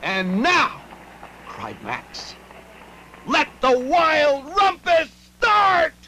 And now, cried Max, let the wild rumpus start!